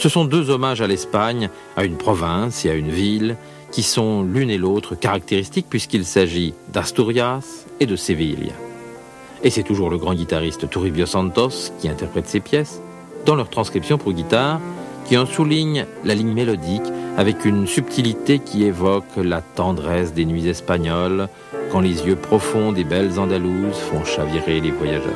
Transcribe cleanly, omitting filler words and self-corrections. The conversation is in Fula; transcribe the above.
Ce sont deux hommages à l'Espagne, à une province et à une ville, qui sont l'une et l'autre caractéristiques puisqu'il s'agit d'Asturias et de Séville. Et c'est toujours le grand guitariste Toribio Santos qui interprète ces pièces, dans leur transcription pour guitare, qui en souligne la ligne mélodique avec une subtilité qui évoque la tendresse des nuits espagnoles, quand les yeux profonds des belles Andalouses font chavirer les voyageurs.